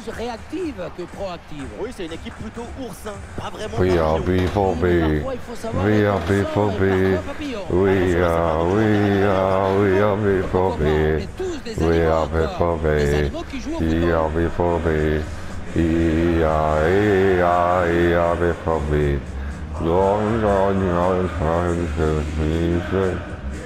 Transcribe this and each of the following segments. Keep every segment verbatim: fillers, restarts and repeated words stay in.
réactive que proactive. Oui, c'est une équipe plutôt oursin, pas vraiment. We are B for B. We are B for B. We are, we are, we are B for B. We are B for B. We are B for B. We are, we are, we are B for B. Long, long, long, long,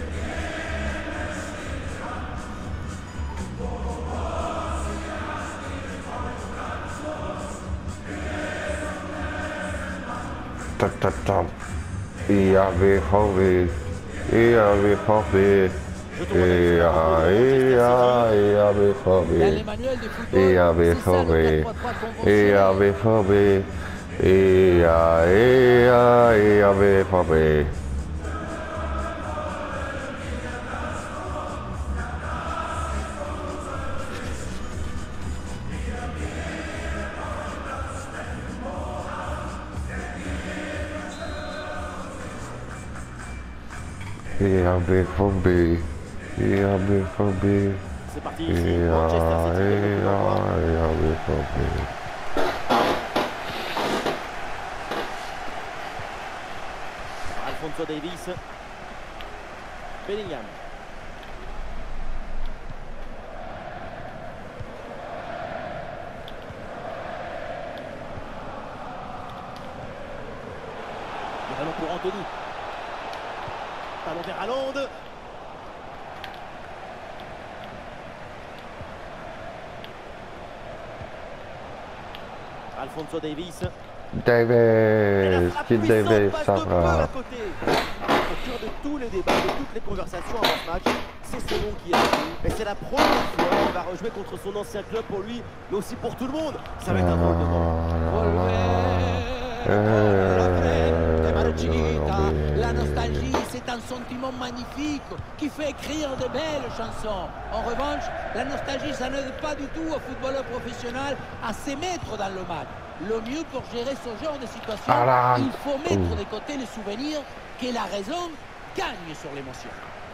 ta ta ta. I A V for B. I A V for B. I A, I A, I A V for B. I A V for B. I A V for B. I A, I A, I A V for B. I A V for B. I A V for B. C'est parti I ici, A, Manchester City. I A, I A V for B. Alphonso Davies. Bellingham. Le ballon pour Anthony. Ballon vers Haaland. Alphonso Davies. Davis, Kid Davis, ça va. Au cœur de tous les débats, de toutes les conversations avant ce match, c'est ce nom qui est venu. Et c'est la première fois qu'il va rejouer contre son ancien club pour lui, mais aussi pour tout le monde. Ça va être un drôle de moment. La nostalgie, c'est un sentiment magnifique qui fait écrire de belles chansons. En revanche, la nostalgie, ça n'aide pas du tout au footballeur professionnel à se mettre dans le match. Le mieux pour gérer ce genre de situation, ah il faut mettre de côté les souvenirs que la raison gagne sur l'émotion.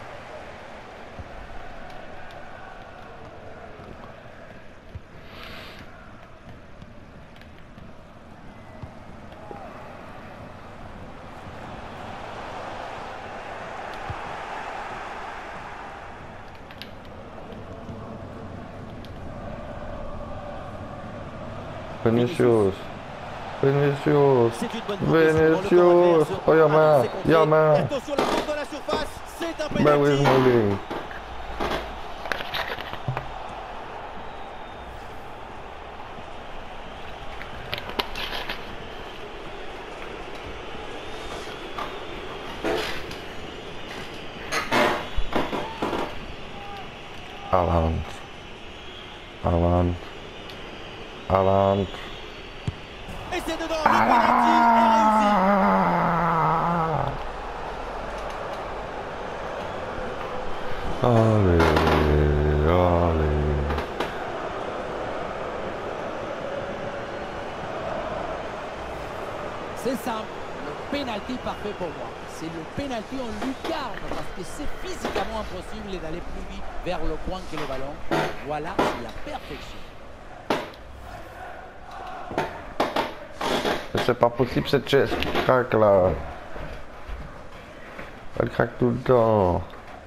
Vinicius. Vinicius. C'est une bonne progression. Vinicius. Oh, y'a main. Y'a main. Attention, la faute dans la surface. C'est un Ben oui, penalty. Smalling. Haaland. Haaland. Haaland. Et c'est dedans, le penalty est réussi. Allez, allez. C'est simple, le pénalty parfait pour moi. C'est le pénalty en lucarne parce que c'est physiquement impossible d'aller plus vite vers le point que le ballon. Voilà, c'est la perfection. C'est pas possible cette chaise qui craque là. Elle craque tout le temps.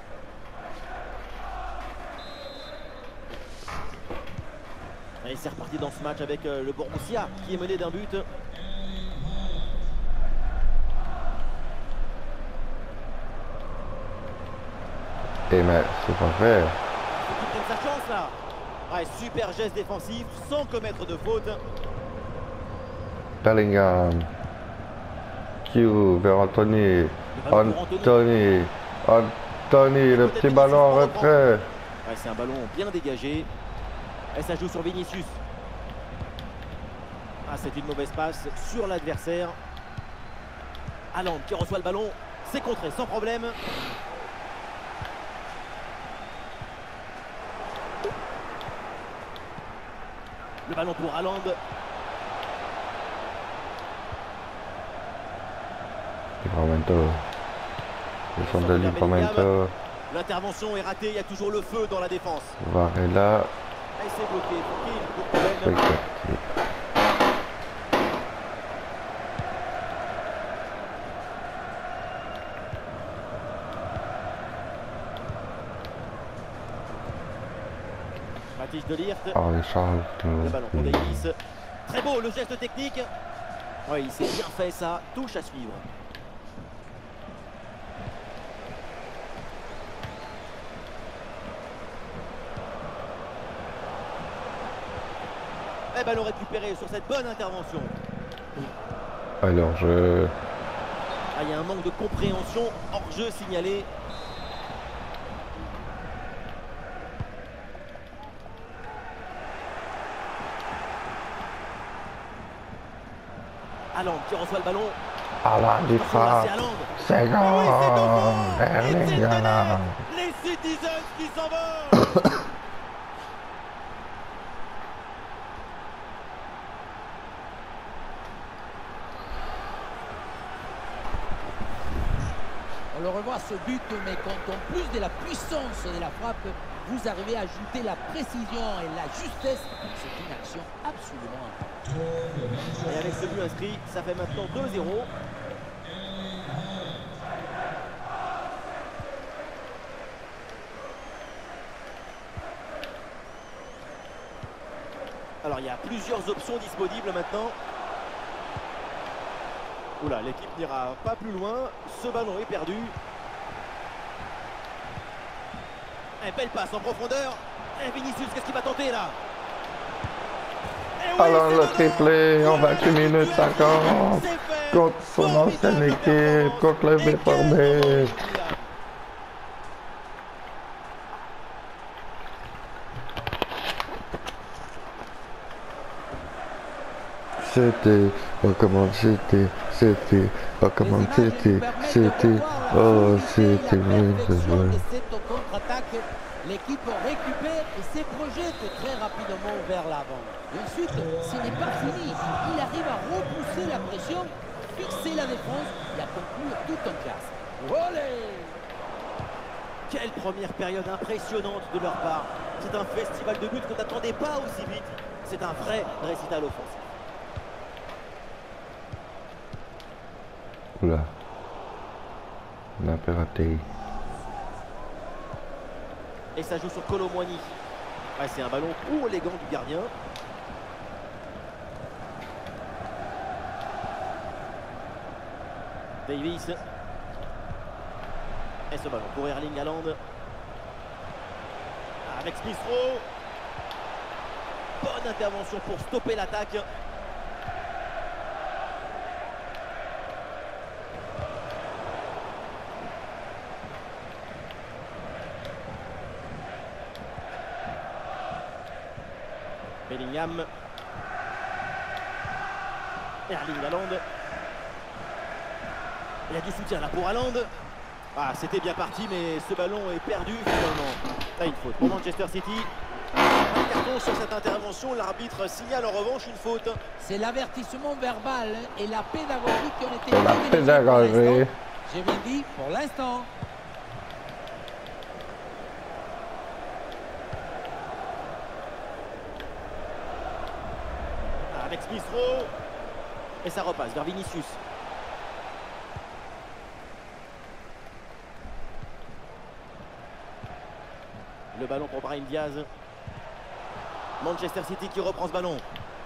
Et c'est reparti dans ce match avec euh, le Borussia qui est mené d'un but. Et mais c'est pas fait. Il prenne sa chance là. Ouais, super geste défensif sans commettre de faute. Bellingham. Q vers Anthony. Anthony. Anthony, le petit ballon en retrait. Ouais, c'est un ballon bien dégagé. Et ça joue sur Vinicius. Ah, c'est une mauvaise passe sur l'adversaire. Haaland qui reçoit le ballon. C'est contré sans problème. Le ballon pour Haaland. Livramento. Le centre de Livramento. L'intervention est ratée, il y a toujours le feu dans la défense. Varela. Et c'est bloqué. Pour qui le problème. Mathis de Ligt. Oh, les Charles. Le ballon pour Davis. Très beau le geste technique. Oui, il s'est bien fait ça. Touche à suivre. Et ballon récupéré sur cette bonne intervention. Alors je... Ah, il y a un manque de compréhension. Hors-jeu signalé. Haaland qui reçoit le ballon. Haaland il frappe. C'est grand. Erling Haaland. Les Citizens qui s'envolent. On le revoit ce but, mais quand en plus de la puissance de la frappe, vous arrivez à ajouter la précision et la justesse, c'est une action absolument importante. Et avec ce but inscrit, ça fait maintenant deux zéro. Alors il y a plusieurs options disponibles maintenant. Oula, l'équipe n'ira pas plus loin. Ce ballon est perdu. Et belle passe en profondeur. Et Vinicius, qu'est-ce qu'il va tenter là? Oui, alors le triplé en vingt-huit minutes cinquante contre son ancienne équipe, contre le V F B. C'était, oh comment c'était, c'était, oh comment c'était, c'était, oh c'était, oui, c'est vrai. L'équipe récupère et se projette très rapidement vers l'avant. Et ensuite, ce n'est pas fini. Il arrive à repousser la pression, fixer la défense et à conclure tout en classe. Olé! Quelle première période impressionnante de leur part. C'est un festival de buts qu'on n'attendait pas aussi vite. C'est un vrai récital offensif. Oula. On a pas raté. Et ça joue sur Kolo Muani. Ouais, c'est un ballon pour élégant du gardien. Davis. Et ce ballon pour Erling Haaland. Avec Smith Rowe. Bonne intervention pour stopper l'attaque. Bellingham. Erling Haaland. Il y a du soutien là pour Haaland. Ah, c'était bien parti, mais ce ballon est perdu finalement. Là, une faute pour Manchester City. Un carton sur cette intervention. L'arbitre signale en revanche une faute. C'est l'avertissement verbal et la pédagogie qui ont été... C'est la pédagogie. J'ai bien dit pour l'instant. Avec Smith Rowe. Et ça repasse vers Vinicius. Le ballon pour Brahim Diaz. Manchester City qui reprend ce ballon.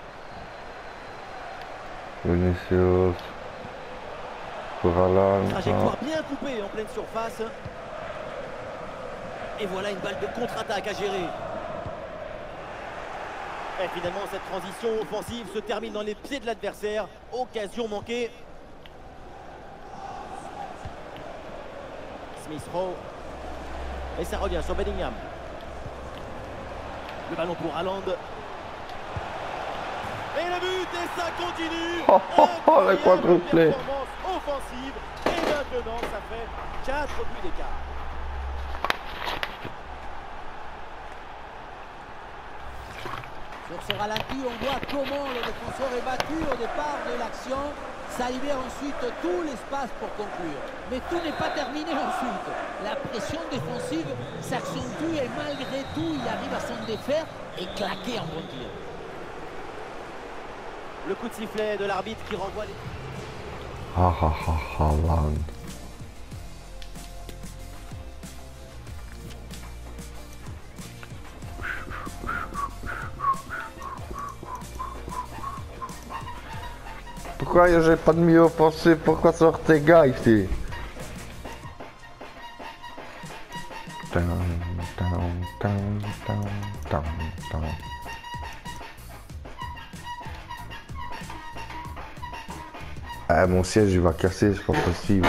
Vinicius. Pour Haaland. Trajectoire bien coupée en pleine surface. Et voilà une balle de contre-attaque à gérer. Et finalement, cette transition offensive se termine dans les pieds de l'adversaire. Occasion manquée. Smith Rowe. Et ça revient sur Bellingham. Le ballon pour Haaland. Et le but, et ça continue. Oh, oh, oh, le quadruplé. Performance offensive. Et maintenant, ça fait quatre buts d'écart. Sur ce ralenti, on voit comment le défenseur est battu au départ de l'action. Ça libère ensuite tout l'espace pour conclure. Mais tout n'est pas terminé ensuite. La pression défensive s'accentue et malgré tout, il arrive à s'en défaire et claquer en bon tir. Le coup de sifflet de l'arbitre qui renvoie les... Ah ah ah ah là. Pourquoi j'ai pas de mieux offensif? Pourquoi ça Ortega ici? Down, down, down, down, down, down. Ah, mon siège il va casser, c'est pas possible.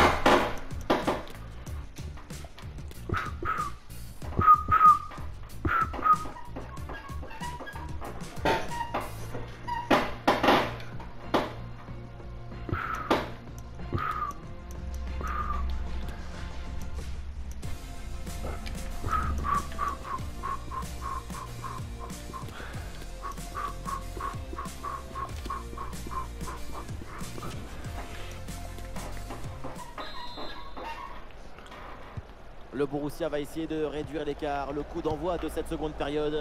Le Borussia va essayer de réduire l'écart. Le coup d'envoi de cette seconde période.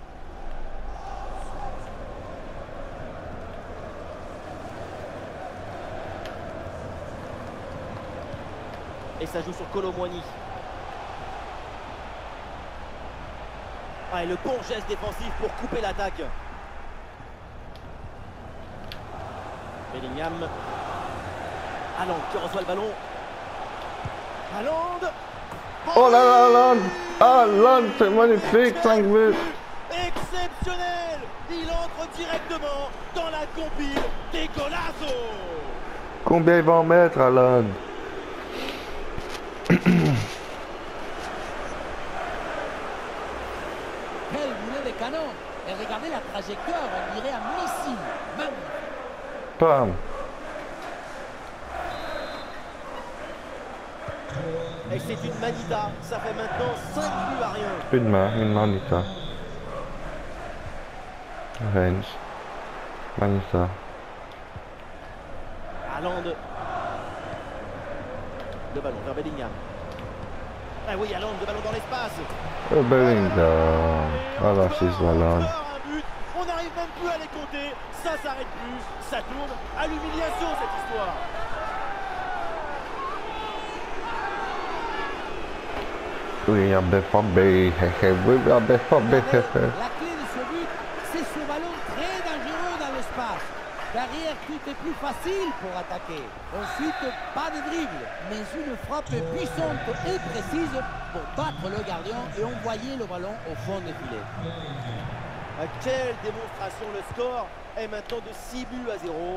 Et ça joue sur Kolo Muani. Ah, et le bon geste défensif pour couper l'attaque. Bellingham. Haaland qui reçoit le ballon. Haaland. Oh là là, Haaland! Haaland, c'est magnifique, cinq buts! Exceptionnel! Il entre directement dans la compile des golazos! Combien il va en mettre, Haaland? Quel boulet de canon! Et regardez la trajectoire, on dirait un missile! Magnifique! Pam! Et c'est une manita, ça fait maintenant cinq buts à rien. Une main, une manita. Range. Manita. Haaland. Le ballon vers Bellingham. Ah oui, Haaland, le ballon dans l'espace. Oh, Bellingham. Voilà, c'est Haaland. Encore un but. On n'arrive même plus à les compter. Ça s'arrête plus. Ça tourne à l'humiliation cette histoire. Oui, un bel pas B. Oui, un bel pas B. La clé de ce but, c'est ce ballon très dangereux dans l'espace. Derrière, tout est plus facile pour attaquer. Ensuite, pas de dribble, mais une frappe puissante et précise pour battre le gardien et envoyer le ballon au fond des filets. Ah, quelle démonstration, le score est maintenant de six buts à zéro.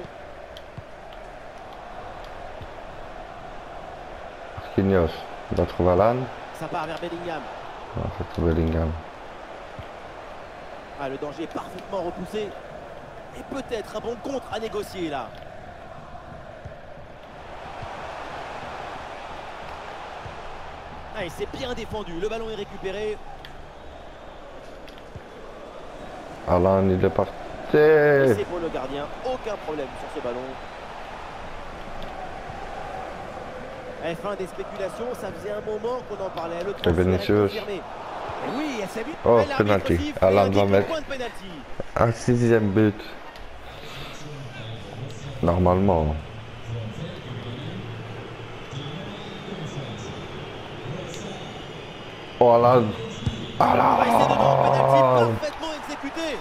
Marquinhos, il va trouver Haaland. Ça part vers Bellingham. On va trouver Bellingham. Ah, le danger est parfaitement repoussé. Et peut-être un bon contre à négocier là. Ah, et c'est bien défendu. Le ballon est récupéré. Haaland, il est parti. Et c'est pour le gardien. Aucun problème sur ce ballon. Et fin des spéculations, ça faisait un moment qu'on en parlait. Le transfert est confirmé. Oui, et c'est bien. Oh, penalty. Haaland va mettre un sixième but. Normalement. Oh, Haaland. Haaland. Parfaitement exécuté.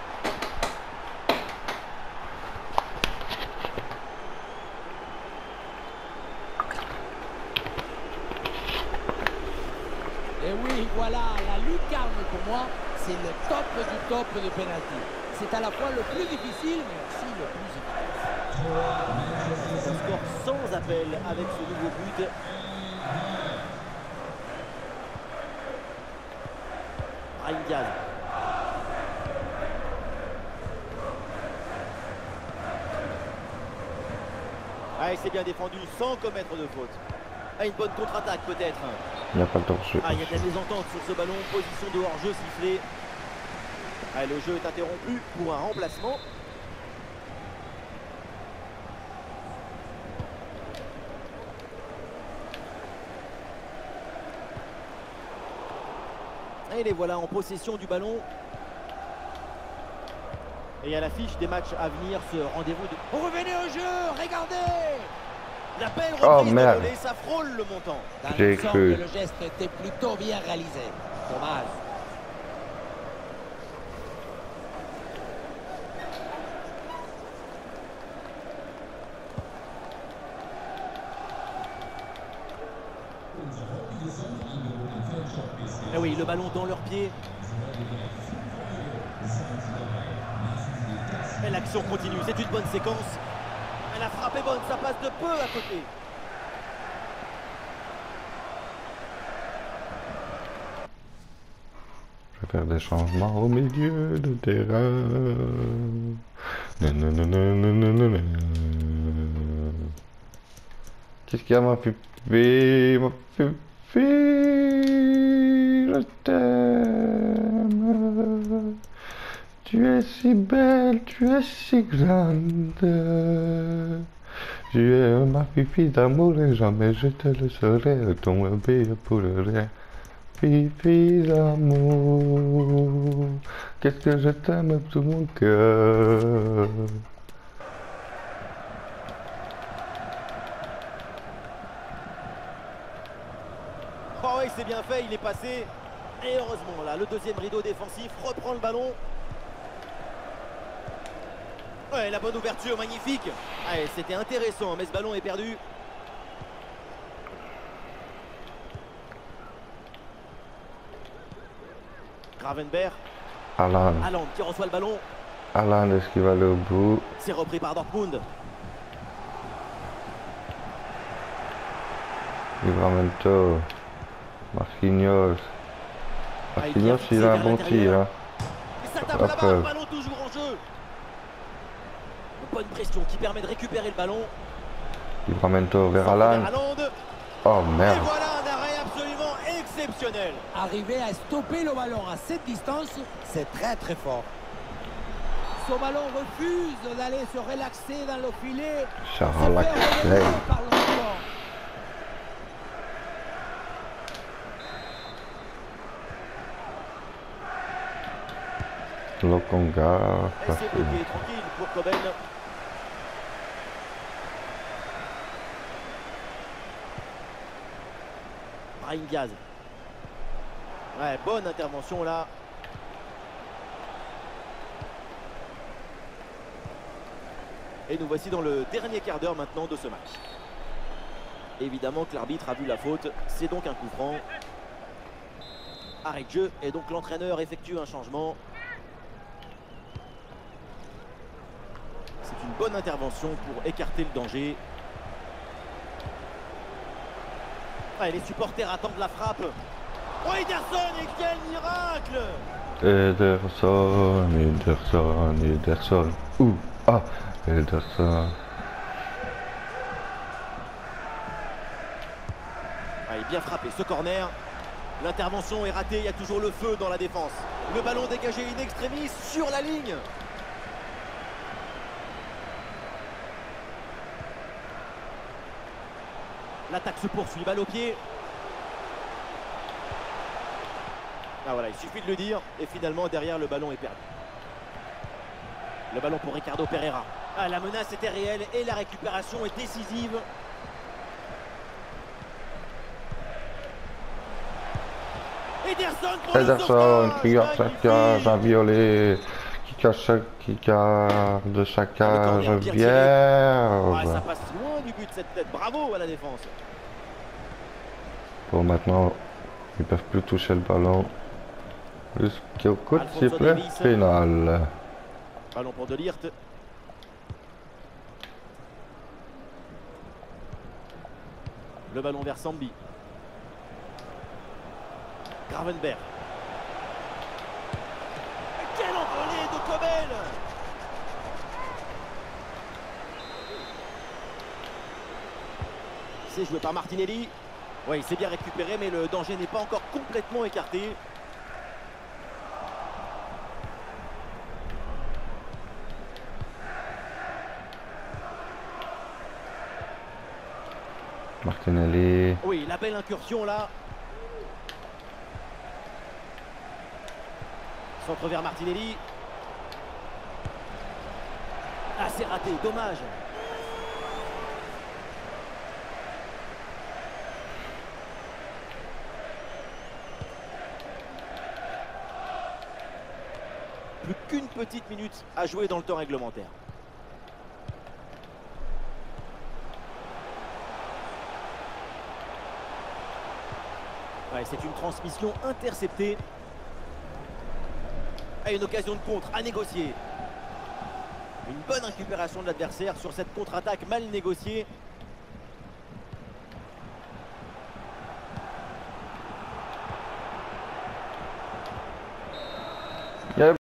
Et oui, voilà, la lucarne pour moi, c'est le top du top de pénalty. C'est à la fois le plus difficile, mais aussi le plus efficace. C'est un score sans appel avec ce nouveau but. Brahim Diaz. Ah, il s'est bien défendu sans commettre de faute. Ah, une bonne contre-attaque peut-être. Il n'y a pas de hors-jeu. Ah, il y a de la mésentente sur ce ballon. Position de hors-jeu sifflée. Ah, Allez, le jeu est interrompu pour un remplacement. Et les voilà en possession du ballon. Et à l'affiche des matchs à venir, ce rendez-vous de... Revenez au jeu, regardez. La belle Oh, reprise de merde. volée, ça frôle le montant. Dans J'ai l'ensemble, cru. le geste était plutôt bien réalisé. Dommage. Et oui, le ballon dans leurs pieds. Et l'action continue, c'est une bonne séquence. Et la frappe est bonne, ça passe de peu à côté. Je vais faire des changements au milieu de terrain. Nanananananana. Qu'est-ce qu'il y a, ma pupille? Ma pupille, je t'aime. Tu es si belle, tu es si grande. Tu es ma pupille d'amour et jamais je te laisserai tomber pour rien. Pipi d'amour, qu'est-ce que je t'aime de tout mon cœur. Oh oui, c'est bien fait, il est passé. Et heureusement, là, le deuxième rideau défensif reprend le ballon. Ouais, la bonne ouverture, magnifique. Allez, c'était intéressant, mais ce ballon est perdu. Gravenberch. Alan, Haaland qui reçoit le ballon. Alan, est-ce qu'il va aller au bout? C'est repris par Dortmund. Livramento, Marquinhos. Ah, il Marquinhos, vient il a un vers bon l'intérieur. tir. Hein. Et ça tape Après. là-bas, le ballon toujours en jeu. Bonne pression qui permet de récupérer le ballon. Livramento vers Vers Alan. Haaland. Oh Et merde. voilà un arrêt absolument exceptionnel. Arriver à stopper le ballon à cette distance, c'est très très fort. Ce ballon refuse d'aller se relaxer dans le filet. Charles Se fait Leclerc. remonter par le ballon. Lokonga. Et c'est bloqué, tranquille pour Coben. Brahim Diaz. Ouais, bonne intervention là. Et nous voici dans le dernier quart d'heure maintenant de ce match. Évidemment que l'arbitre a vu la faute, c'est donc un coup franc. Arrêt de jeu et donc l'entraîneur effectue un changement. C'est une bonne intervention pour écarter le danger. Ouais, les supporters attendent la frappe. Oh, Ederson, et quel miracle! Ederson, Ederson, Ederson. Ouh, ah, Ederson. Allez, bien frappé ce corner. L'intervention est ratée, il y a toujours le feu dans la défense. Le ballon dégagé in extremis sur la ligne. L'attaque se poursuit, balle au pied. Ah voilà, il suffit de le dire. Et finalement, derrière, le ballon est perdu. Le ballon pour Ricardo Pereira. Ah, la menace était réelle et la récupération est décisive. Ederson pour le Ederson sauvetage. qui garde sa cage, un violet. Qui cache sa- qui garde sa cage, corner bien vierge. Ouais, ça passe loin du but de cette tête. Bravo à la défense. Bon, maintenant, ils peuvent plus toucher le ballon. Jusqu'au coup de Alphonso sifflet Davies. final. Ballon pour De Ligt. Le ballon vers Sambi. Gravenberch. Quel envolé de Kobel! C'est joué par Martinelli. Oui, il s'est bien récupéré, mais le danger n'est pas encore complètement écarté. Martinelli. Oui, la belle incursion là. Centre vers Martinelli. Ah, c'est raté, dommage. Plus qu'une petite minute à jouer dans le temps réglementaire. Ouais, c'est une transmission interceptée. Et une occasion de contre à négocier. Une bonne récupération de l'adversaire sur cette contre-attaque mal négociée.